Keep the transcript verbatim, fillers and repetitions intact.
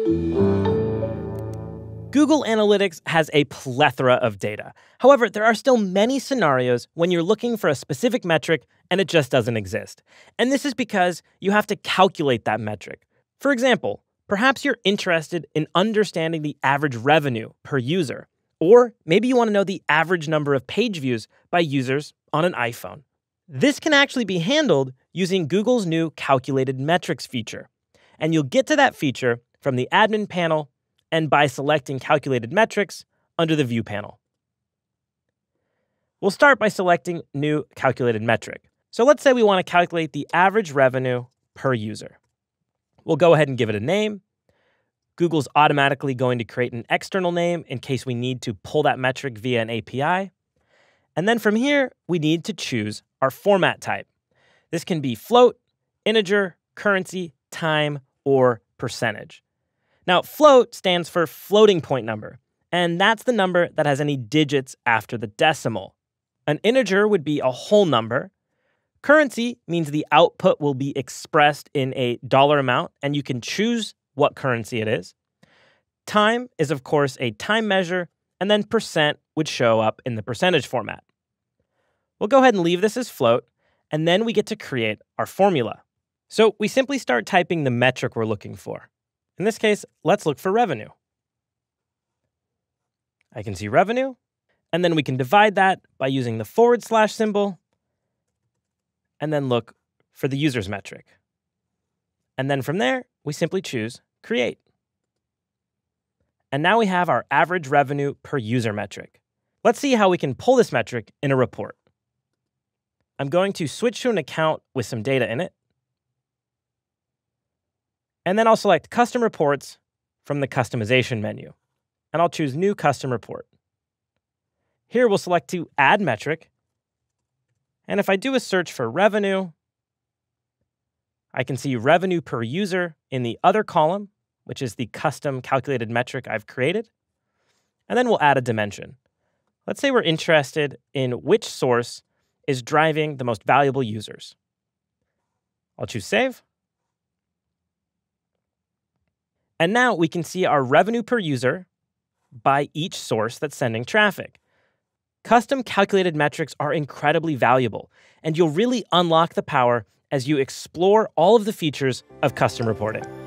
Google Analytics has a plethora of data. However, there are still many scenarios when you're looking for a specific metric and it just doesn't exist. And this is because you have to calculate that metric. For example, perhaps you're interested in understanding the average revenue per user, or maybe you want to know the average number of page views by users on an iPhone. This can actually be handled using Google's new Calculated Metrics feature. And you'll get to that feature from the admin panel and by selecting Calculated Metrics under the View panel. We'll start by selecting New Calculated Metric. So let's say we want to calculate the average revenue per user. We'll go ahead and give it a name. Google's automatically going to create an external name in case we need to pull that metric via an A P I. And then from here, we need to choose our format type. This can be float, integer, currency, time, or percentage. Now, float stands for floating point number, and that's the number that has any digits after the decimal. An integer would be a whole number. Currency means the output will be expressed in a dollar amount, and you can choose what currency it is. Time is, of course, a time measure, and then percent would show up in the percentage format. We'll go ahead and leave this as float, and then we get to create our formula. So we simply start typing the metric we're looking for. In this case, let's look for revenue. I can see revenue, and then we can divide that by using the forward slash symbol, and then look for the user's metric. And then from there, we simply choose Create. And now we have our average revenue per user metric. Let's see how we can pull this metric in a report. I'm going to switch to an account with some data in it. And then I'll select Custom Reports from the Customization menu. And I'll choose New Custom Report. Here we'll select to Add Metric. And if I do a search for revenue, I can see revenue per user in the other column, which is the custom calculated metric I've created. And then we'll add a dimension. Let's say we're interested in which source is driving the most valuable users. I'll choose Save. And now we can see our revenue per user by each source that's sending traffic. Custom calculated metrics are incredibly valuable, and you'll really unlock the power as you explore all of the features of custom reporting.